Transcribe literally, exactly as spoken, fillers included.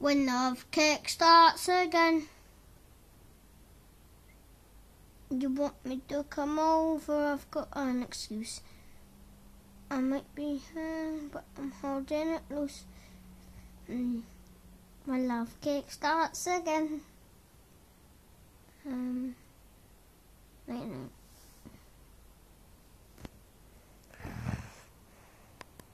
when love cake starts again. You want me to come over? I've got an excuse. I might be here, but I'm holding it loose. Mm. My love cake starts again. Um...